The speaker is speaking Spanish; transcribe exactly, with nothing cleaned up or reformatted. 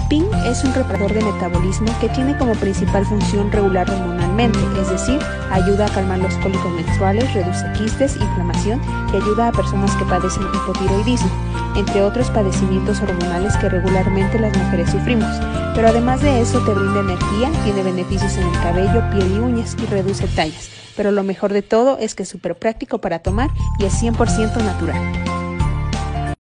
Pink es un reparador de metabolismo que tiene como principal función regular hormonalmente, es decir, ayuda a calmar los cólicos menstruales, reduce quistes, inflamación y ayuda a personas que padecen hipotiroidismo, entre otros padecimientos hormonales que regularmente las mujeres sufrimos. Pero además de eso te brinda energía, tiene beneficios en el cabello, piel y uñas y reduce tallas. Pero lo mejor de todo es que es súper práctico para tomar y es cien por ciento natural.